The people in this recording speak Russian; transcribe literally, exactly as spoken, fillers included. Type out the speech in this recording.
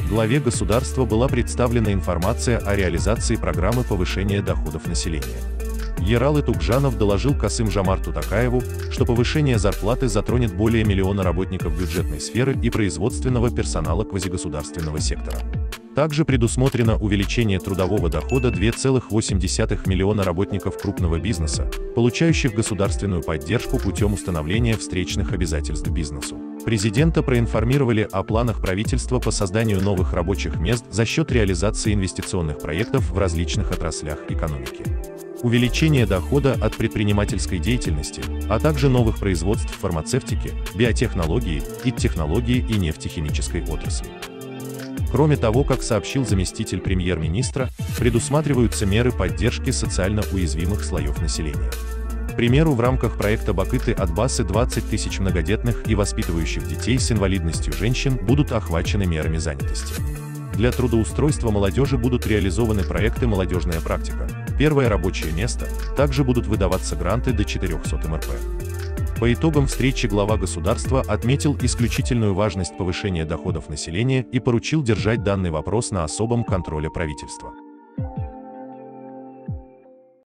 главе государства была представлена информация о реализации программы повышения доходов населения. Ералы Тукжанов доложил Касым-Жомарту Токаеву, что повышение зарплаты затронет более миллиона работников бюджетной сферы и производственного персонала квазигосударственного сектора. Также предусмотрено увеличение трудового дохода два целых восемь десятых миллиона работников крупного бизнеса, получающих государственную поддержку путем установления встречных обязательств бизнесу. Президента проинформировали о планах правительства по созданию новых рабочих мест за счет реализации инвестиционных проектов в различных отраслях экономики. Увеличение дохода от предпринимательской деятельности, а также новых производств в фармацевтике, биотехнологии, ИТ-технологии и нефтехимической отрасли. Кроме того, как сообщил заместитель премьер-министра, предусматриваются меры поддержки социально уязвимых слоев населения. К примеру, в рамках проекта «Бакыты от Басы» двадцать тысяч многодетных и воспитывающих детей с инвалидностью женщин будут охвачены мерами занятости. Для трудоустройства молодежи будут реализованы проекты «Молодежная практика», «Первое рабочее место», также будут выдаваться гранты до четырёхсот эм эр пэ. По итогам встречи глава государства отметил исключительную важность повышения доходов населения и поручил держать данный вопрос на особом контроле правительства.